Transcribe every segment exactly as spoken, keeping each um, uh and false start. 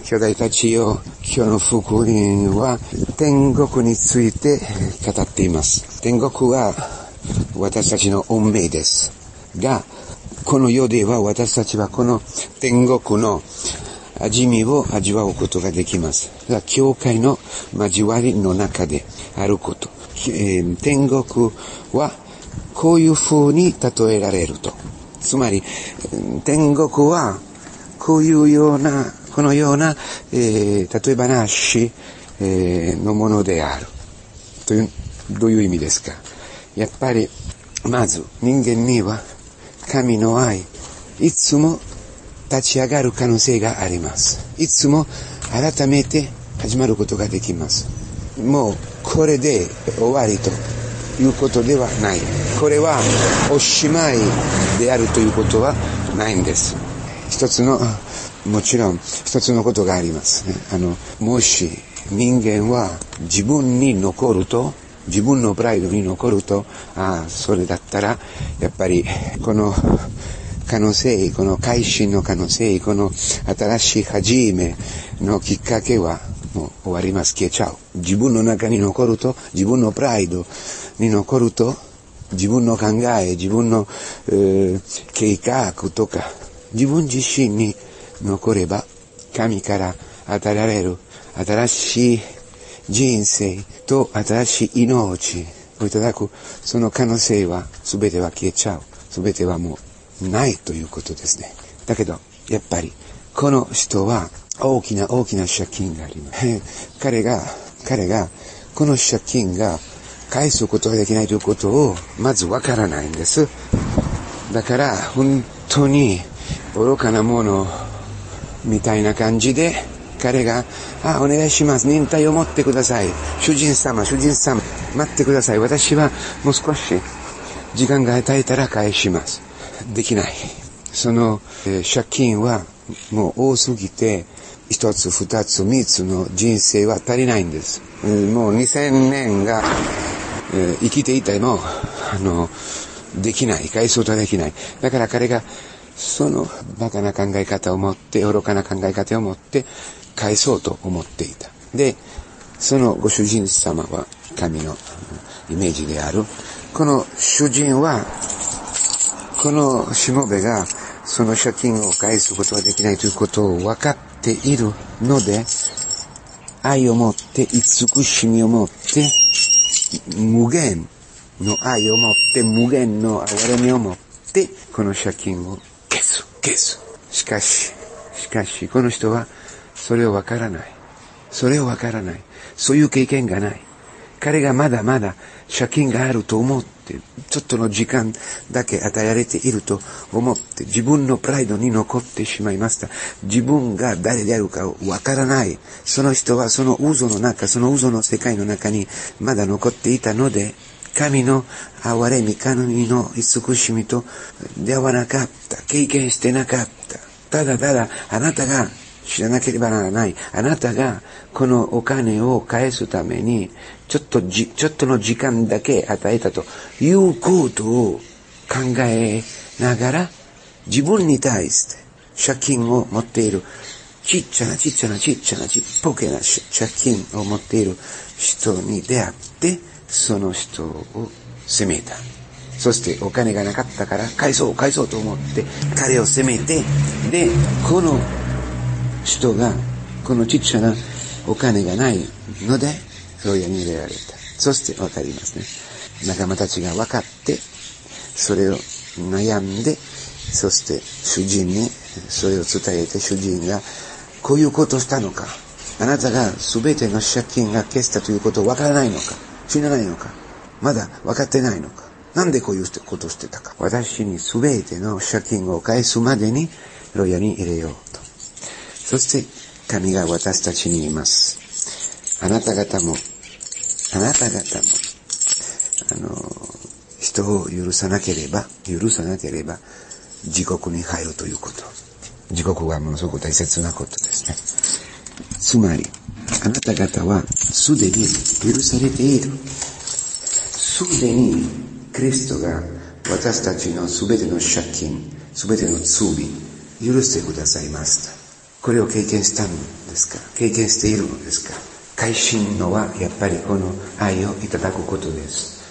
兄弟たちよ、今日の福音は天国について語っています。天国は私たちの運命ですが、この世では私たちはこの天国の味見を味わうことができます。が教会の交わりの中であること、えー、天国はこういう風に例えられると。つまり天国はこういうようなこのような、えー、例え話、えー、のものであるという、どういう意味ですか。やっぱりまず人間には神の愛、いつも立ち上がる可能性があります。いつも改めて始まることができます。もうこれで終わりということではない。これはおしまいであるということはないんです。一つのもちろん一つのことがありますね。あのもし人間は自分に残ると、自分のプライドに残ると、ああそれだったらやっぱりこの可能性、この改心の可能性、この新しい始めのきっかけはもう終わります。消えちゃう。自分の中に残ると、自分のプライドに残ると、自分の考え、自分の、えー、計画とか自分自身に残れば、神から与えられる新しい人生と新しい命をいただく、その可能性は全ては消えちゃう。全てはもうないということですね。だけどやっぱりこの人は大きな大きな借金があります。彼が彼がこの借金が返すことができないということをまずわからないんです。だから本当に愚かなものみたいな感じで彼が、あ、お願いします。忍耐を持ってください。主人様、主人様、待ってください。私はもう少し時間が与えたら返します。できない。その、えー、借金はもう多すぎて、一つ、二つ、三つの人生は足りないんです。えー、もうにせんねんが、えー、生きていても、あの、できない。返すことはできない。だから彼が、そのバカな考え方を持って、愚かな考え方を持って、返そうと思っていた。で、そのご主人様は神のイメージである。この主人は、このしもべがその借金を返すことができないということを分かっているので、愛を持って、慈しみを持って、無限の愛を持って、無限の憐れみを持って、この借金を消す、消す。しかし、しかし、この人はそれを分からない。それを分からない。そういう経験がない。彼がまだまだ借金があると思って、ちょっとの時間だけ与えられていると思って、自分のプライドに残ってしまいました。自分が誰であるかわからない。その人はその渦の中、その渦の世界の中にまだ残っていたので、神の憐れみ、神の慈しみと出会わなかった。経験してなかった。ただただあなたが知らなければならない。あなたがこのお金を返すためにちょっとじ、ちょっとの時間だけ与えたということを考えながら、自分に対して借金を持っている、ちっちゃなちっちゃなちっちゃなちっぽけな借金を持っている人に出会って、その人を責めた。そしてお金がなかったから返そう返そうと思って彼を責めて、で、この人がこのちっちゃなお金がないので牢屋に入れられた。そしてわかりますね。仲間たちが分かってそれを悩んで、そして主人にそれを伝えて、主人がこういうことをしたのか、あなたが全ての借金が消したということを分からないのか、知らないのか、まだ分かってないのか、なんでこういうことをしてたか。私に全ての借金を返すまでに牢屋に入れようと。そして神が私たちに言います。あなた方も、あなた方も、あの、人を許さなければ、許さなければ、地獄に入るということ。地獄はものすごく大切なことですね。つまり、あなた方はすでに許されている。すでにキリストが私たちのすべての借金、すべての罪、許してくださいました。これを経験したんですですか？経験しているのですか？改心のはやっぱりこの愛をいただくことです。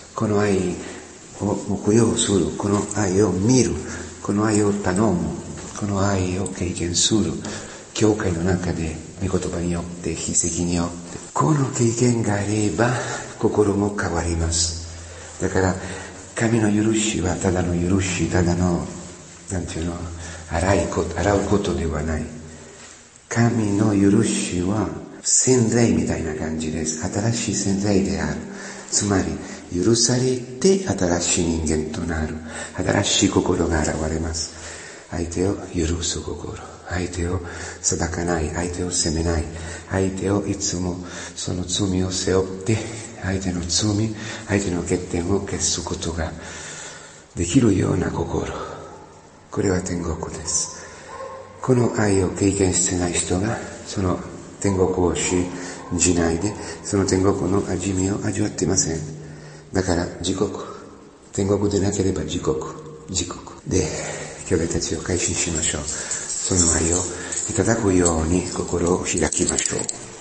この愛を目標する、この愛を見る、この愛を頼む、この愛を経験する。教会の中で御言葉によって筆跡によってこの経験があれば心も変わります。だから神の許しはただの許し、ただのなんていうの洗いこと洗うことではない。神の許しは洗礼みたいな感じです。新しい洗礼である。つまり許されて新しい人間となる。新しい心が現れます。相手を許す心、相手を裁かない、相手を責めない、相手をいつもその罪を背負って相手の罪、相手の欠点を消すことができるような心、これは天国です。この愛を経験してない人がその天国を信じないでその天国の味見を味わっていません。だから地獄、天国でなければ地獄、地獄で兄弟たちを改心しましょう。その愛をいただくように心を開きましょう。